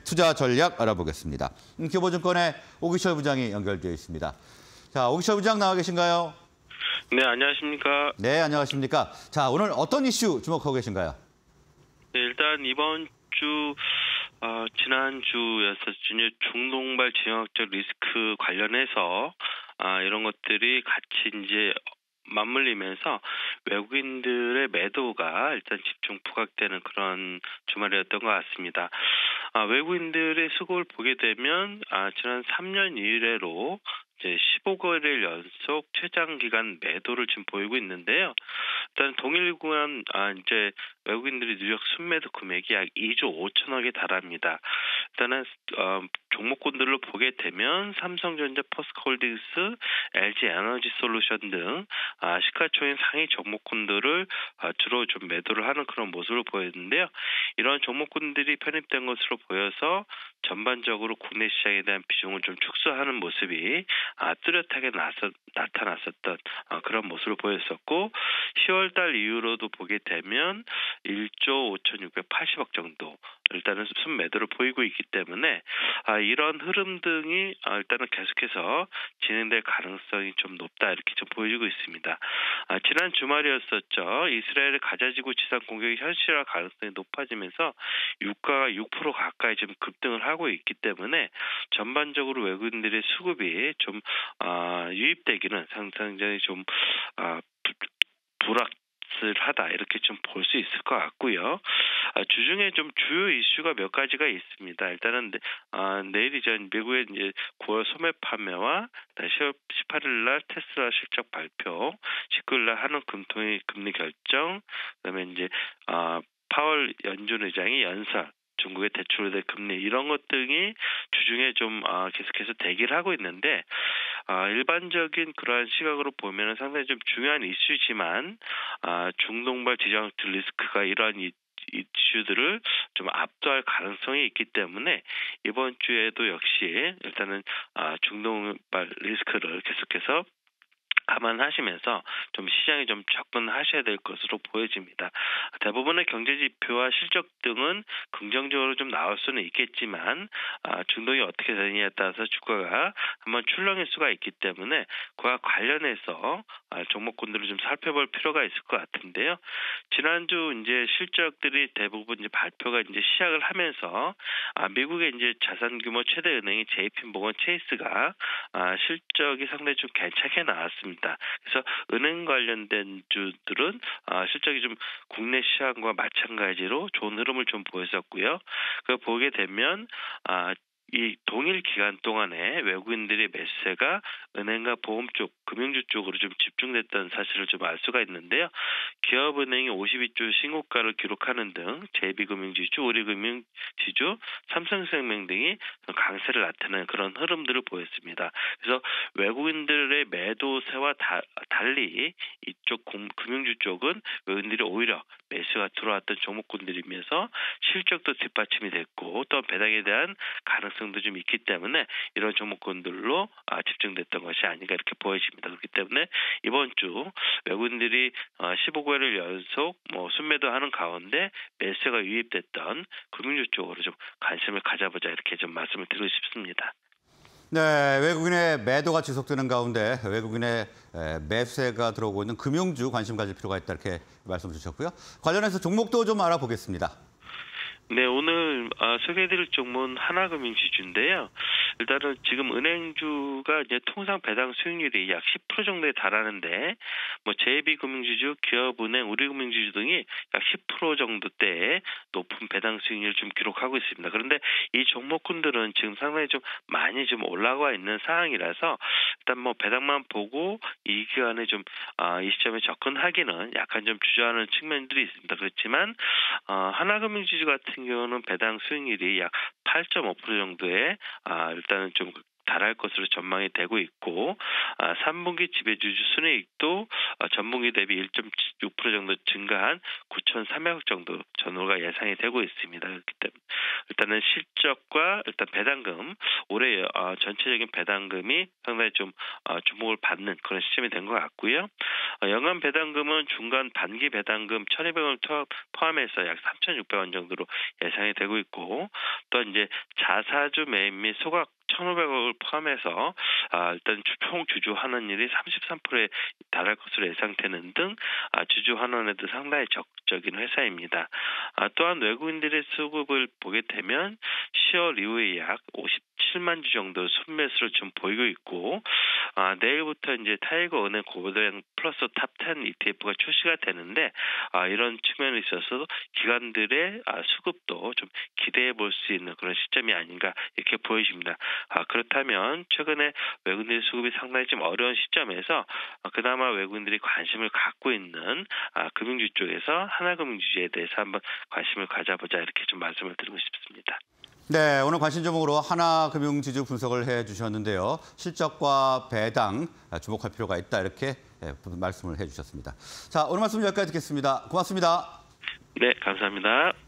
투자 전략 알아보겠습니다. 교보증권의 오기철 부장이 연결되어 있습니다. 자, 오기철 부장 나와 계신가요? 네, 안녕하십니까. 네, 안녕하십니까. 자, 오늘 어떤 이슈 주목하고 계신가요? 네, 일단 이번 주 지난주였었죠. 중동발 지정학적 리스크 관련해서 이런 것들이 같이 이제 맞물리면서 외국인들의 매도가 일단 집중 부각되는 그런 주말이었던 것 같습니다. 외국인들의 수급을 보게 되면 지난 3년 이래로 이제 15거래일 연속 최장 기간 매도를 지금 보이고 있는데요. 일단 동일 구간 이제 외국인들이 누적 순매도 금액이 약 2조 5천억에 달합니다. 일단은 종목군들로 보게 되면 삼성전자, 포스코홀딩스, LG 에너지 솔루션 등 시가총액 상위 종목군들을 주로 좀 매도를 하는 그런 모습을 보였는데요. 이런 종목군들이 편입된 것으로 보여서 전반적으로 국내 시장에 대한 비중을 좀 축소하는 모습이 뚜렷하게 나타났었던 그런 모습을 보였었고 10월달 이후로도 보게 되면 1조 5,680억 정도 일단은 순매도를 보이고 있기 때문에 이런 흐름 등이 일단은 계속해서 진행될 가능성이 좀 높다 이렇게 좀 보여지고 있습니다. 지난 주말이었었죠. 이스라엘의 가자지구 지상 공격이 현실화 가능성이 높아지면서 유가가 6% 가까이 지금 급등을 하고 있기 때문에 전반적으로 외국인들의 수급이 좀 유입되기는 상당히 좀 불확실하다 이렇게 좀 볼 수 있을 것 같고요. 주중에 좀 주요 이슈가 몇 가지가 있습니다. 일단은 내일이죠. 미국의 이제 9월 소매 판매와 10월 18일 날 테슬라 실적 발표, 19일 날 한국 금리 결정, 그다음에 이제 파월 연준 의장이 연설, 중국의 대출의 금리 이런 것 등이 주중에 좀 계속해서 대기를 하고 있는데 일반적인 그러한 시각으로 보면은 상당히 좀 중요한 이슈지만 중동발 지정학적 리스크가 이러한 이슈들을 좀 압도할 가능성이 있기 때문에 이번 주에도 역시 일단은 중동발 리스크를 계속해서 감안하시면서 좀 시장에 좀 접근하셔야 될 것으로 보여집니다. 대부분의 경제 지표와 실적 등은 긍정적으로 좀 나올 수는 있겠지만 중동이 어떻게 되느냐에 따라서 주가가 한번 출렁일 수가 있기 때문에 그와 관련해서 종목군들을 좀 살펴볼 필요가 있을 것 같은데요. 지난주 이제 실적들이 대부분 이제 발표가 이제 시작을 하면서 미국의 이제 자산 규모 최대 은행인 JP모건 체이스가 실적이 상당히 좀 괜찮게 나왔습니다. 그래서 은행 관련된 주들은 실적이 좀 국내 시장과 마찬가지로 좋은 흐름을 좀 보였었고요. 그 보게 되면 이 동일 기간 동안에 외국인들의 매수세가 은행과 보험 쪽, 금융주 쪽으로 좀 집중됐던 사실을 좀 알 수가 있는데요. 기업은행이 52주 신고가를 기록하는 등 JB금융지주, 우리금융지주, 삼성생명 등이 강세를 나타내는 그런 흐름들을 보였습니다. 그래서 외국인들의 매도세와 달리 이쪽 금융주 쪽은 외국인들이 오히려 매수가 들어왔던 종목군들이면서 실적도 뒷받침이 됐고 또 배당에 대한 가능성도 좀 있기 때문에 이런 종목군들로 집중됐던 것이 아닌가 이렇게 보여집니다. 그렇기 때문에 이번 주 외국인들이 15거래일 연속 순매도하는 가운데 매수가 유입됐던 금융주 쪽으로 좀 관심을 가져보자 이렇게 좀 말씀을 드리고 싶습니다. 네, 외국인의 매도가 지속되는 가운데 외국인의 매수세가 들어오고 있는 금융주 관심 가질 필요가 있다 이렇게 말씀 주셨고요. 관련해서 종목도 좀 알아보겠습니다. 네, 오늘 소개해드릴 종목은 하나금융지주인데요. 일단은 지금 은행주가 이제 통상 배당 수익률이 약 10% 정도에 달하는데, JB금융지주, 기업은행, 우리금융지주 등이 약 10% 정도대의 높은 배당 수익률을 좀 기록하고 있습니다. 그런데 이 종목군들은 지금 상당히 좀 많이 좀 올라가 있는 상황이라서 일단 배당만 보고 이 기간에 좀 이 시점에 접근하기는 약간 좀 주저하는 측면들이 있습니다. 그렇지만 하나금융지주 같은 경우는 배당 수익률이 약 8.5% 정도의 일단은 좀 달할 것으로 전망이 되고 있고 3분기 지배주주 순이익도 전분기 대비 1.6% 정도 증가한 9,300억 정도 전후가 예상이 되고 있습니다. 그렇기 때문에 일단은 실적과 일단 배당금 올해 전체적인 배당금이 상당히 좀 주목을 받는 그런 시점이 된 것 같고요. 연간 배당금은 중간 반기 배당금 1,200원을 포함해서 약 3,600원 정도로 예상이 되고 있고 또 이제 자사주 매입 및 소각 1,500억을 포함해서 일단 총 주주 환원율이 33%에 달할 것으로 예상되는 등 주주 환원에도 상당히 적극적인 회사입니다. 또한 외국인들의 수급을 보게 되면 10월 이후에 약 57만 주 정도 순매수를 지금 보이고 있고 내일부터 이제 타이거 은행 고도형 플러스 탑10 ETF가 출시가 되는데 이런 측면에 있어서 기관들의 수급도 좀 기대해 볼 수 있는 그런 시점이 아닌가 이렇게 보여집니다. 그렇다면 최근에 외국인들의 수급이 상당히 좀 어려운 시점에서 그나마 외국인들이 관심을 갖고 있는 금융주 쪽에서 하나금융주에 대해서 한번 관심을 가져보자 이렇게 좀 말씀을 드리고 싶습니다. 네, 오늘 관심 종목으로 하나금융지주 분석을 해주셨는데요. 실적과 배당 주목할 필요가 있다 이렇게 말씀을 해주셨습니다. 자, 오늘 말씀 여기까지 듣겠습니다. 고맙습니다. 네, 감사합니다.